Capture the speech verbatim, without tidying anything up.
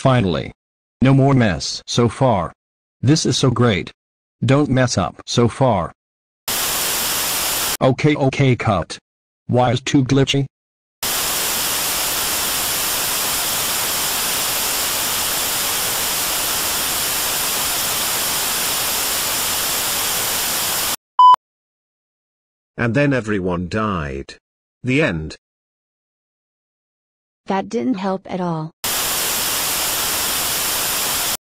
Finally. No more mess so far. This is so great. Don't mess up so far. Okay okay cut. Why is too glitchy? And then everyone died. The end. That didn't help at all.